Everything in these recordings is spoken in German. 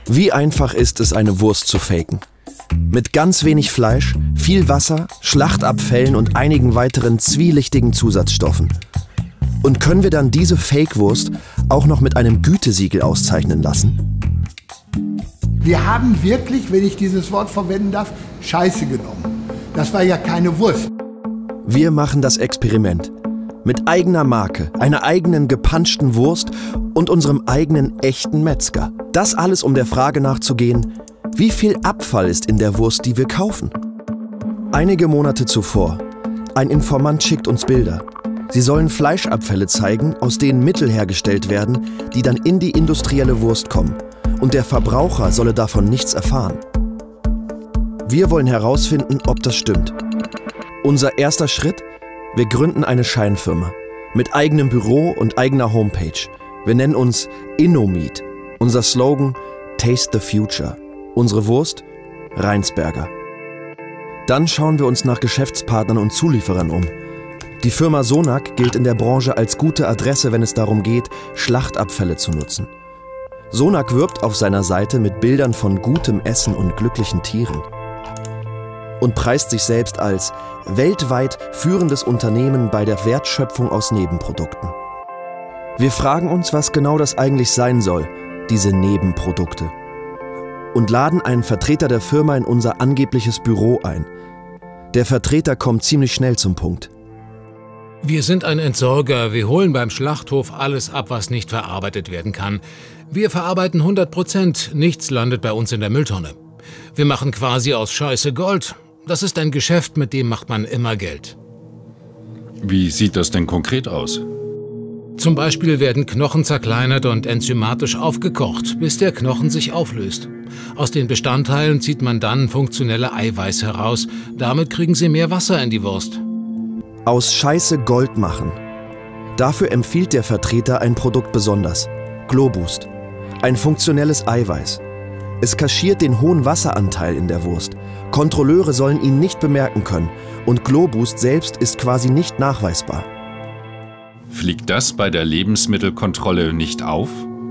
Wie einfach ist es, eine Wurst zu faken? Mit ganz wenig Fleisch, viel Wasser, Schlachtabfällen und einigen weiteren zwielichtigen Zusatzstoffen. Und können wir dann diese Fake-Wurst auch noch mit einem Gütesiegel auszeichnen lassen? Wir haben wirklich, wenn ich dieses Wort verwenden darf, Scheiße genommen. Das war ja keine Wurst. Wir machen das Experiment. Mit eigener Marke, einer eigenen gepanschten Wurst und unserem eigenen echten Metzger. Das alles, um der Frage nachzugehen, wie viel Abfall ist in der Wurst, die wir kaufen? Einige Monate zuvor. Ein Informant schickt uns Bilder. Sie sollen Fleischabfälle zeigen, aus denen Mittel hergestellt werden, die dann in die industrielle Wurst kommen. Und der Verbraucher solle davon nichts erfahren. Wir wollen herausfinden, ob das stimmt. Unser erster Schritt? Wir gründen eine Scheinfirma. Mit eigenem Büro und eigener Homepage. Wir nennen uns InnoMeat. Unser Slogan: Taste the Future. Unsere Wurst? Rheinsberger. Dann schauen wir uns nach Geschäftspartnern und Zulieferern um. Die Firma Sonac gilt in der Branche als gute Adresse, wenn es darum geht, Schlachtabfälle zu nutzen. Sonac wirbt auf seiner Seite mit Bildern von gutem Essen und glücklichen Tieren. Und preist sich selbst als weltweit führendes Unternehmen bei der Wertschöpfung aus Nebenprodukten. Wir fragen uns, was genau das eigentlich sein soll, diese Nebenprodukte. Und laden einen Vertreter der Firma in unser angebliches Büro ein. Der Vertreter kommt ziemlich schnell zum Punkt. Wir sind ein Entsorger. Wir holen beim Schlachthof alles ab, was nicht verarbeitet werden kann. Wir verarbeiten 100%. Nichts landet bei uns in der Mülltonne. Wir machen quasi aus Scheiße Gold. Das ist ein Geschäft, mit dem macht man immer Geld. Wie sieht das denn konkret aus? Zum Beispiel werden Knochen zerkleinert und enzymatisch aufgekocht, bis der Knochen sich auflöst. Aus den Bestandteilen zieht man dann funktionelle Eiweiß heraus. Damit kriegen Sie mehr Wasser in die Wurst. Aus Scheiße Gold machen. Dafür empfiehlt der Vertreter ein Produkt besonders: Globoost. Ein funktionelles Eiweiß. Es kaschiert den hohen Wasseranteil in der Wurst. Kontrolleure sollen ihn nicht bemerken können und Globoost selbst ist quasi nicht nachweisbar. Fliegt das bei der Lebensmittelkontrolle nicht auf?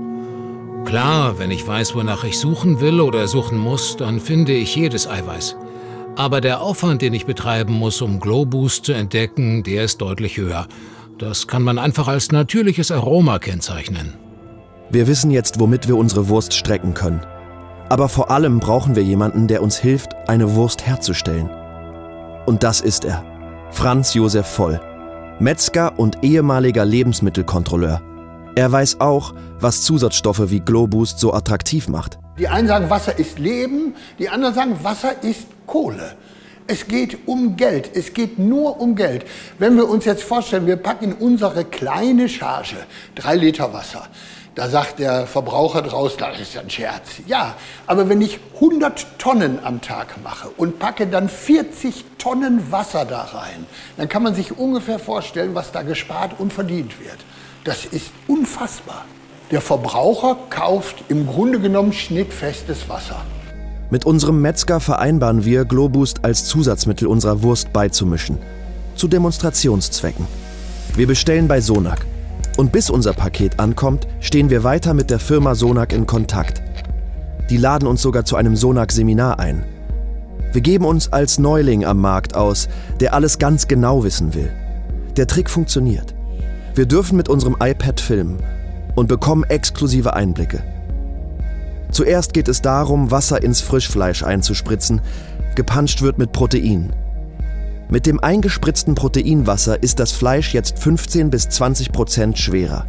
Klar, wenn ich weiß, wonach ich suchen will oder suchen muss, dann finde ich jedes Eiweiß. Aber der Aufwand, den ich betreiben muss, um Globoost zu entdecken, der ist deutlich höher. Das kann man einfach als natürliches Aroma kennzeichnen. Wir wissen jetzt, womit wir unsere Wurst strecken können. Aber vor allem brauchen wir jemanden, der uns hilft, eine Wurst herzustellen. Und das ist er. Franz Josef Voll. Metzger und ehemaliger Lebensmittelkontrolleur. Er weiß auch, was Zusatzstoffe wie Globoost so attraktiv macht. Die einen sagen, Wasser ist Leben, die anderen sagen, Wasser ist Kohle. Es geht um Geld, es geht nur um Geld. Wenn wir uns jetzt vorstellen, wir packen in unsere kleine Charge 3 Liter Wasser. Da sagt der Verbraucher draußen, das ist ja ein Scherz. Ja, aber wenn ich 100 Tonnen am Tag mache und packe dann 40 Tonnen Wasser da rein, dann kann man sich ungefähr vorstellen, was da gespart und verdient wird. Das ist unfassbar. Der Verbraucher kauft im Grunde genommen schnittfestes Wasser. Mit unserem Metzger vereinbaren wir, Globoost als Zusatzmittel unserer Wurst beizumischen. Zu Demonstrationszwecken. Wir bestellen bei Sonac. Und bis unser Paket ankommt, stehen wir weiter mit der Firma Sonac in Kontakt. Die laden uns sogar zu einem Sonac-Seminar ein. Wir geben uns als Neuling am Markt aus, der alles ganz genau wissen will. Der Trick funktioniert. Wir dürfen mit unserem iPad filmen und bekommen exklusive Einblicke. Zuerst geht es darum, Wasser ins Frischfleisch einzuspritzen. Gepanscht wird mit Protein. Mit dem eingespritzten Proteinwasser ist das Fleisch jetzt 15 bis 20% schwerer.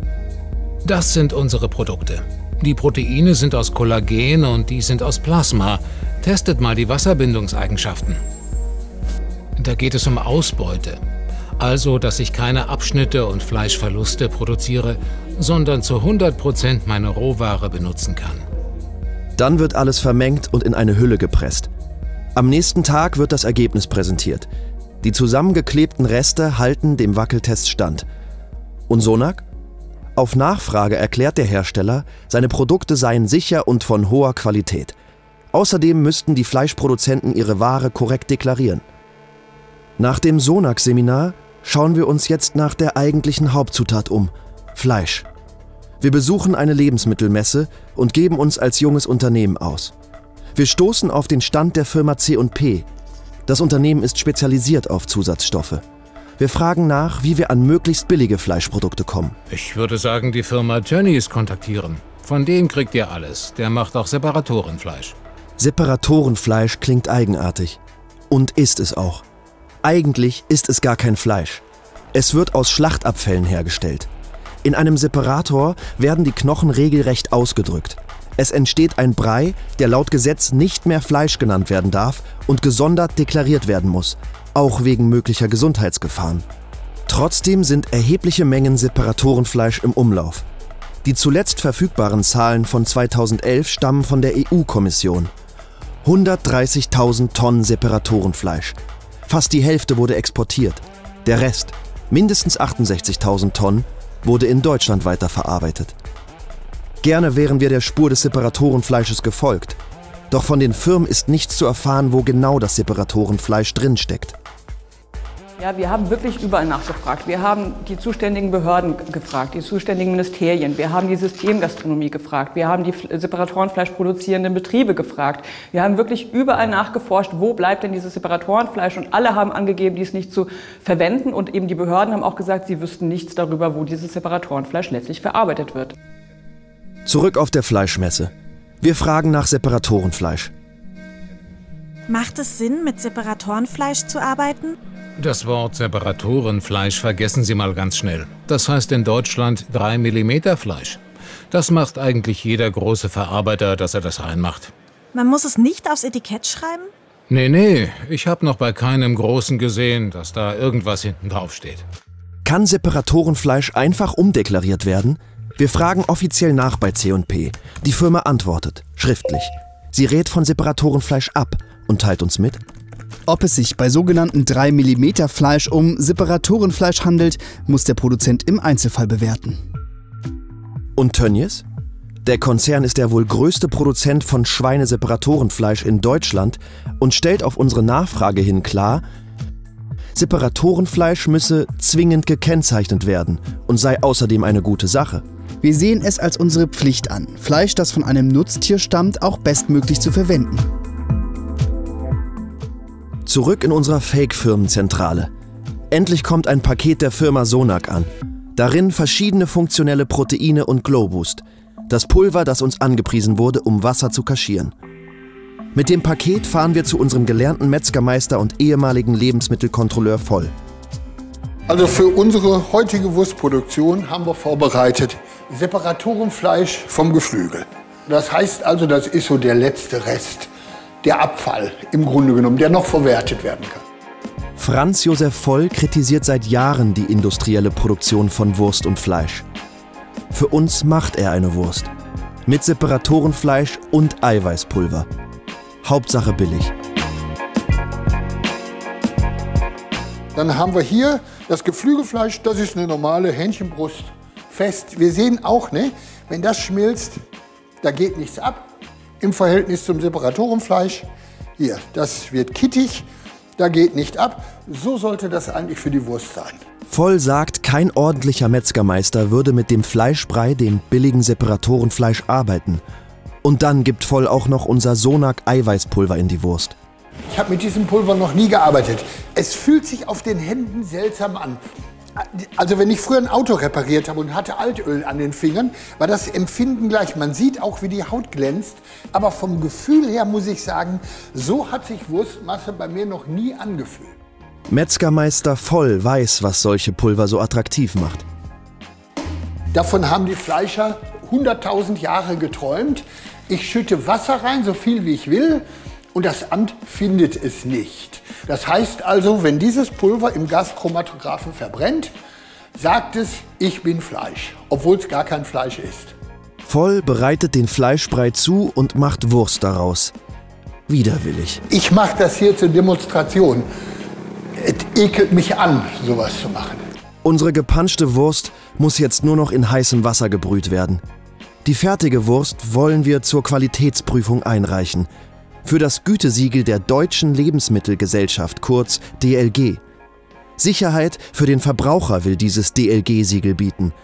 Das sind unsere Produkte. Die Proteine sind aus Kollagen und die sind aus Plasma. Testet mal die Wasserbindungseigenschaften. Da geht es um Ausbeute. Also, dass ich keine Abschnitte und Fleischverluste produziere, sondern zu 100% meine Rohware benutzen kann. Dann wird alles vermengt und in eine Hülle gepresst. Am nächsten Tag wird das Ergebnis präsentiert. Die zusammengeklebten Reste halten dem Wackeltest stand. Und Sonac? Auf Nachfrage erklärt der Hersteller, seine Produkte seien sicher und von hoher Qualität. Außerdem müssten die Fleischproduzenten ihre Ware korrekt deklarieren. Nach dem Sonac-Seminar schauen wir uns jetzt nach der eigentlichen Hauptzutat um: Fleisch. Wir besuchen eine Lebensmittelmesse und geben uns als junges Unternehmen aus. Wir stoßen auf den Stand der Firma C&P. Das Unternehmen ist spezialisiert auf Zusatzstoffe. Wir fragen nach, wie wir an möglichst billige Fleischprodukte kommen. Ich würde sagen, die Firma Tönnies kontaktieren. Von dem kriegt ihr alles. Der macht auch Separatorenfleisch. Separatorenfleisch klingt eigenartig. Und ist es auch. Eigentlich ist es gar kein Fleisch. Es wird aus Schlachtabfällen hergestellt. In einem Separator werden die Knochen regelrecht ausgedrückt. Es entsteht ein Brei, der laut Gesetz nicht mehr Fleisch genannt werden darf und gesondert deklariert werden muss, auch wegen möglicher Gesundheitsgefahren. Trotzdem sind erhebliche Mengen Separatorenfleisch im Umlauf. Die zuletzt verfügbaren Zahlen von 2011 stammen von der EU-Kommission. 130.000 Tonnen Separatorenfleisch. Fast die Hälfte wurde exportiert. Der Rest, mindestens 68.000 Tonnen, wurde in Deutschland weiterverarbeitet. Gerne wären wir der Spur des Separatorenfleisches gefolgt. Doch von den Firmen ist nichts zu erfahren, wo genau das Separatorenfleisch drinsteckt. Ja, wir haben wirklich überall nachgefragt. Wir haben die zuständigen Behörden gefragt, die zuständigen Ministerien. Wir haben die Systemgastronomie gefragt. Wir haben die Separatorenfleisch produzierenden Betriebe gefragt. Wir haben wirklich überall nachgeforscht, wo bleibt denn dieses Separatorenfleisch? Und alle haben angegeben, dies nicht zu verwenden. Und eben die Behörden haben auch gesagt, sie wüssten nichts darüber, wo dieses Separatorenfleisch letztlich verarbeitet wird. Zurück auf der Fleischmesse. Wir fragen nach Separatorenfleisch. Macht es Sinn, mit Separatorenfleisch zu arbeiten? Das Wort Separatorenfleisch vergessen Sie mal ganz schnell. Das heißt in Deutschland 3 mm Fleisch. Das macht eigentlich jeder große Verarbeiter, dass er das reinmacht. Man muss es nicht aufs Etikett schreiben? Nee, ich habe noch bei keinem Großen gesehen, dass da irgendwas hinten drauf steht. Kann Separatorenfleisch einfach umdeklariert werden? Wir fragen offiziell nach bei C&P. Die Firma antwortet, schriftlich. Sie rät von Separatorenfleisch ab und teilt uns mit: Ob es sich bei sogenannten 3 mm Fleisch um Separatorenfleisch handelt, muss der Produzent im Einzelfall bewerten. Und Tönnies? Der Konzern ist der wohl größte Produzent von Schweineseparatorenfleisch in Deutschland und stellt auf unsere Nachfrage hin klar, Separatorenfleisch müsse zwingend gekennzeichnet werden und sei außerdem eine gute Sache. Wir sehen es als unsere Pflicht an, Fleisch, das von einem Nutztier stammt, auch bestmöglich zu verwenden. Zurück in unserer Fake-Firmenzentrale. Endlich kommt ein Paket der Firma Sonac an. Darin verschiedene funktionelle Proteine und Globoost. Das Pulver, das uns angepriesen wurde, um Wasser zu kaschieren. Mit dem Paket fahren wir zu unserem gelernten Metzgermeister und ehemaligen Lebensmittelkontrolleur Voll. Also für unsere heutige Wurstproduktion haben wir vorbereitet Separatorenfleisch vom Geflügel. Das heißt also, das ist so der letzte Rest, der Abfall im Grunde genommen, der noch verwertet werden kann. Franz Josef Voll kritisiert seit Jahren die industrielle Produktion von Wurst und Fleisch. Für uns macht er eine Wurst. Mit Separatorenfleisch und Eiweißpulver. Hauptsache billig. Dann haben wir hier das Geflügelfleisch, das ist eine normale Hähnchenbrust, fest. Wir sehen auch, ne, wenn das schmilzt, da geht nichts ab im Verhältnis zum Separatorenfleisch. Hier, das wird kittig, da geht nicht ab. So sollte das eigentlich für die Wurst sein. Voll sagt, kein ordentlicher Metzgermeister würde mit dem Fleischbrei, dem billigen Separatorenfleisch, arbeiten. Und dann gibt Voll auch noch unser Sonac Eiweißpulver in die Wurst. Ich habe mit diesem Pulver noch nie gearbeitet. Es fühlt sich auf den Händen seltsam an. Also wenn ich früher ein Auto repariert habe und hatte Altöl an den Fingern, war das Empfinden gleich. Man sieht auch, wie die Haut glänzt. Aber vom Gefühl her muss ich sagen, so hat sich Wurstmasse bei mir noch nie angefühlt. Metzgermeister Voll weiß, was solche Pulver so attraktiv macht. Davon haben die Fleischer 100.000 Jahre geträumt. Ich schütte Wasser rein, so viel wie ich will, und das Amt findet es nicht. Das heißt also, wenn dieses Pulver im Gaschromatographen verbrennt, sagt es, ich bin Fleisch, obwohl es gar kein Fleisch ist. Voll bereitet den Fleischbrei zu und macht Wurst daraus. Widerwillig. Ich mache das hier zur Demonstration. Es ekelt mich an, sowas zu machen. Unsere gepanschte Wurst muss jetzt nur noch in heißem Wasser gebrüht werden. Die fertige Wurst wollen wir zur Qualitätsprüfung einreichen. Für das Gütesiegel der Deutschen Lebensmittelgesellschaft, kurz DLG. Sicherheit für den Verbraucher will dieses DLG-Siegel bieten.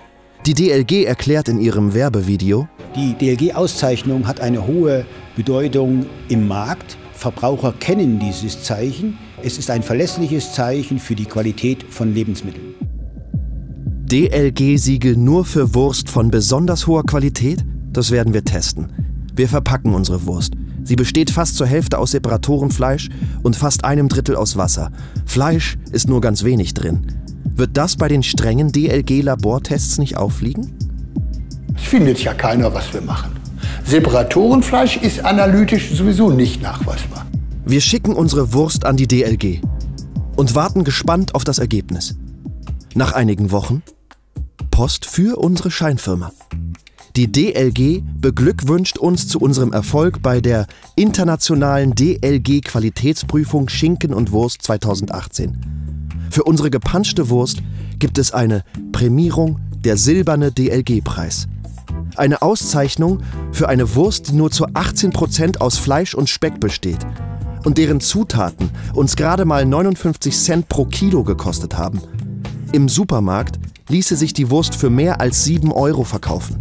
Die DLG erklärt in ihrem Werbevideo: Die DLG-Auszeichnung hat eine hohe Bedeutung im Markt. Verbraucher kennen dieses Zeichen. Es ist ein verlässliches Zeichen für die Qualität von Lebensmitteln. DLG-Siegel nur für Wurst von besonders hoher Qualität? Das werden wir testen. Wir verpacken unsere Wurst. Sie besteht fast zur Hälfte aus Separatorenfleisch und fast 1/3 aus Wasser. Fleisch ist nur ganz wenig drin. Wird das bei den strengen DLG-Labortests nicht auffliegen? Es findet ja keiner, was wir machen. Separatorenfleisch ist analytisch sowieso nicht nachweisbar. Wir schicken unsere Wurst an die DLG und warten gespannt auf das Ergebnis. Nach einigen Wochen Post für unsere Scheinfirma. Die DLG beglückwünscht uns zu unserem Erfolg bei der internationalen DLG-Qualitätsprüfung Schinken und Wurst 2018. Für unsere gepanschte Wurst gibt es eine Prämierung, der silberne DLG-Preis. Eine Auszeichnung für eine Wurst, die nur zu 18% aus Fleisch und Speck besteht und deren Zutaten uns gerade mal 59 Cent pro Kilo gekostet haben. Im Supermarkt ließe sich die Wurst für mehr als 7 € verkaufen.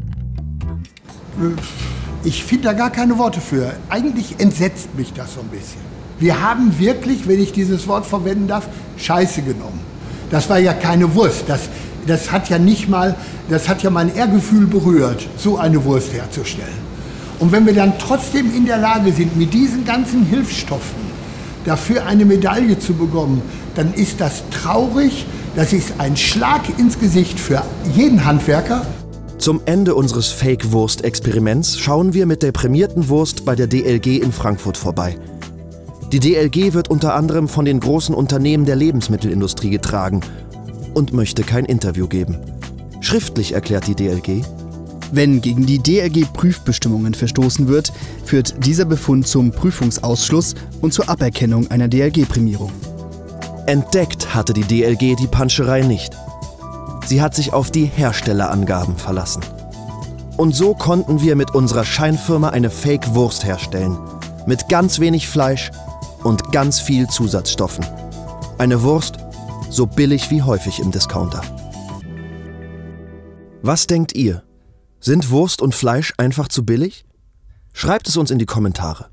Ich finde da gar keine Worte für. Eigentlich entsetzt mich das so ein bisschen. Wir haben wirklich, wenn ich dieses Wort verwenden darf, Scheiße genommen. Das war ja keine Wurst. Das hat ja mein Ehrgefühl berührt, so eine Wurst herzustellen. Und wenn wir dann trotzdem in der Lage sind, mit diesen ganzen Hilfsstoffen dafür eine Medaille zu bekommen, dann ist das traurig. Das ist ein Schlag ins Gesicht für jeden Handwerker. Zum Ende unseres Fake-Wurst-Experiments schauen wir mit der prämierten Wurst bei der DLG in Frankfurt vorbei. Die DLG wird unter anderem von den großen Unternehmen der Lebensmittelindustrie getragen und möchte kein Interview geben. Schriftlich erklärt die DLG: Wenn gegen die DLG-Prüfbestimmungen verstoßen wird, führt dieser Befund zum Prüfungsausschluss und zur Aberkennung einer DLG-Prämierung. Entdeckt hatte die DLG die Panscherei nicht. Sie hat sich auf die Herstellerangaben verlassen. Und so konnten wir mit unserer Scheinfirma eine Fake-Wurst herstellen. Mit ganz wenig Fleisch und ganz viel Zusatzstoffen. Eine Wurst so billig wie häufig im Discounter. Was denkt ihr? Sind Wurst und Fleisch einfach zu billig? Schreibt es uns in die Kommentare.